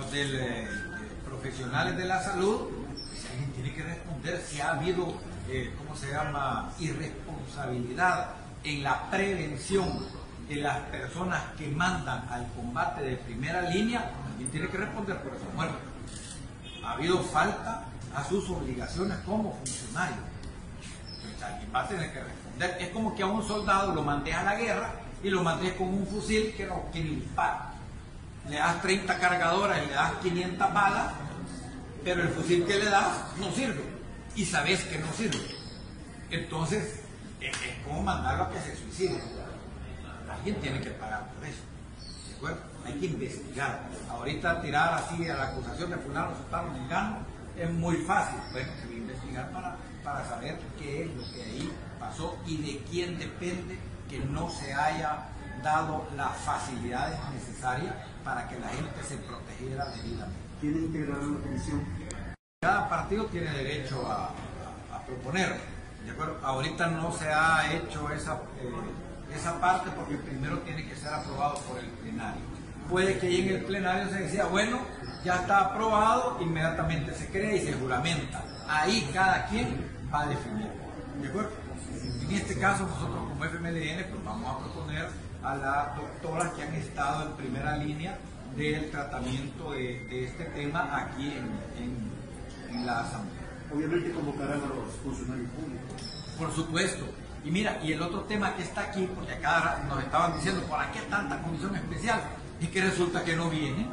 profesionales de la salud, si alguien tiene que responder si ha habido, ¿cómo se llama?, irresponsabilidad en la prevención de las personas que mandan al combate de primera línea, alguien tiene que responder por esa muerte. Ha habido falta a sus obligaciones como funcionario. Entonces alguien va a tener que responder. Es como que a un soldado lo mandes a la guerra y lo mandes con un fusil que ni dispara. Le das 30 cargadoras y le das 500 balas, pero el fusil que le das no sirve. Y sabes que no sirve. Entonces, es como mandarlo a que se suicide. Alguien tiene que pagar por eso. ¿De acuerdo? Hay que investigar. Ahorita tirar así a la acusación de fulano, sultano, mengano, es muy fácil. Bueno, se va a investigar para saber qué es lo que ahí pasó y de quién depende que no se haya dado las facilidades necesarias para que la gente se protegiera debidamente. ¿Quién integrará la comisión? Cada partido tiene derecho a proponer. ¿De acuerdo? Ahorita no se ha hecho esa parte porque primero tiene que ser aprobado por el plenario. Puede que ahí en el plenario se decía, bueno, ya está aprobado, inmediatamente se crea y se juramenta. Ahí cada quien va a definir. ¿De acuerdo? En este caso nosotros como FMLN pues vamos a proponer a las doctoras que han estado en primera línea del tratamiento de este tema aquí en la Asamblea. Obviamente convocarán a los funcionarios públicos. Por supuesto. Y mira, y el otro tema que está aquí, porque acá nos estaban diciendo, ¿para qué tanta comisión especial? Y que resulta que no viene.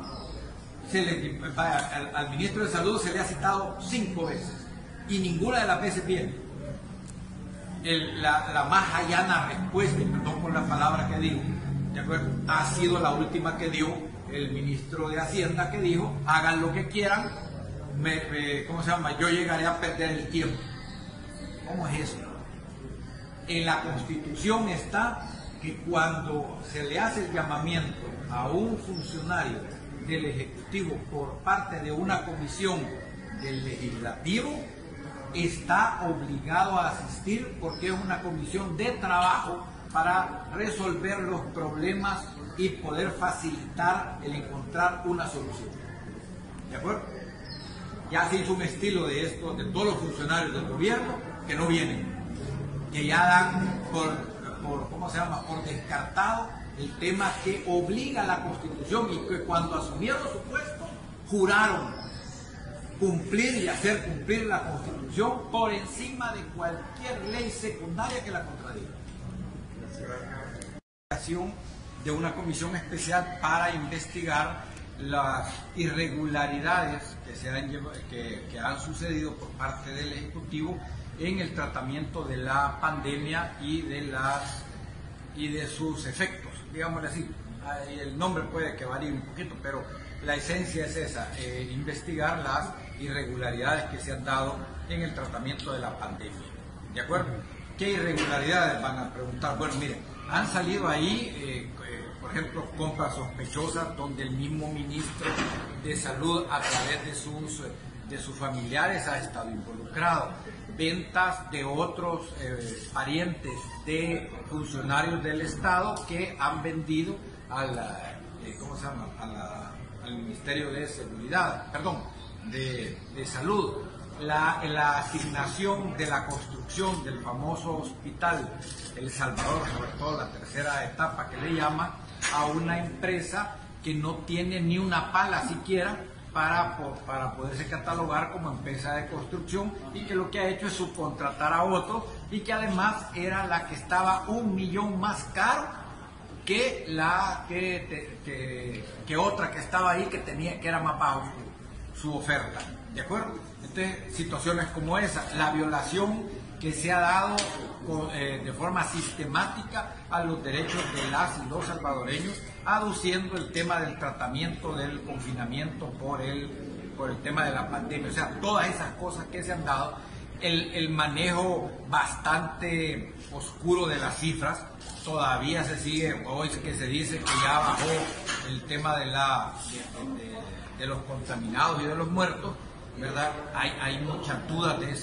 Al ministro de Salud se le ha citado 5 veces y ninguna de las veces viene. La más allana respuesta, y perdón por la palabra que digo, ¿de acuerdo?, ha sido la última que dio el ministro de Hacienda, que dijo, hagan lo que quieran, ¿cómo se llama?, yo llegaré a perder el tiempo. ¿Cómo es eso? En la Constitución está que cuando se le hace el llamamiento a un funcionario del Ejecutivo por parte de una comisión del Legislativo, está obligado a asistir porque es una comisión de trabajo para resolver los problemas y poder facilitar el encontrar una solución. ¿De acuerdo? Ya se hizo un estilo de esto, de todos los funcionarios del gobierno que no vienen, que ya dan ¿cómo se llama?, por descartado el tema que obliga a la Constitución y que cuando asumieron su puesto juraron cumplir y hacer cumplir la Constitución por encima de cualquier ley secundaria que la contradiga. La creación de una comisión especial para investigar las irregularidades que han sucedido por parte del Ejecutivo en el tratamiento de la pandemia y de sus efectos, digámosle así. El nombre puede que varíe un poquito, pero la esencia es esa, investigar las irregularidades que se han dado en el tratamiento de la pandemia. ¿De acuerdo? ¿Qué irregularidades van a preguntar? Bueno, miren, han salido ahí, por ejemplo, compras sospechosas donde el mismo ministro de Salud a través de sus familiares ha estado involucrado. Ventas de otros parientes de funcionarios del Estado que han vendido al Ministerio de Seguridad, de Salud. La asignación de la construcción del famoso hospital El Salvador, sobre todo la tercera etapa que le llama, a una empresa que no tiene ni una pala siquiera para poderse catalogar como empresa de construcción, y que lo que ha hecho es subcontratar a otro, y que además era la que estaba 1 millón más caro que otra que estaba ahí que era más bajo su oferta. ¿De acuerdo? Entonces, situaciones como esa, la violación que se ha dado de forma sistemática a los derechos de las y los salvadoreños, aduciendo el tema del tratamiento del confinamiento por el tema de la pandemia. O sea, todas esas cosas que se han dado, el manejo bastante oscuro de las cifras, todavía se sigue, hoy que se dice que ya bajó el tema de los contaminados y de los muertos, ¿verdad? Hay muchas dudas de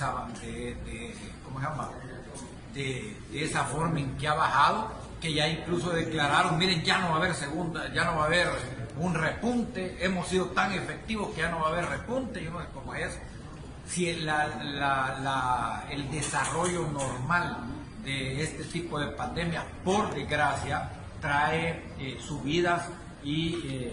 esa forma en que ha bajado, que ya incluso declararon, miren, ya no va a haber segunda, ya no va a haber un repunte, hemos sido tan efectivos que ya no va a haber repunte, yo no sé cómo es eso. Si el desarrollo normal de este tipo de pandemia, por desgracia, trae subidas y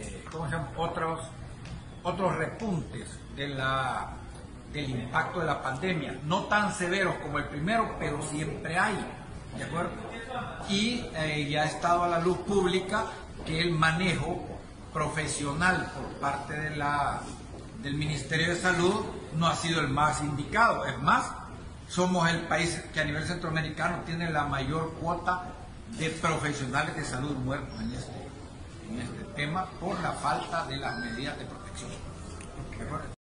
otros repuntes del impacto de la pandemia, no tan severos como el primero, pero siempre hay, ¿de acuerdo? Y ya ha estado a la luz pública que el manejo profesional por parte del Ministerio de Salud no ha sido el más indicado. Es más, somos el país que a nivel centroamericano tiene la mayor cuota de profesionales de salud muertos en este tema por la falta de las medidas de protección.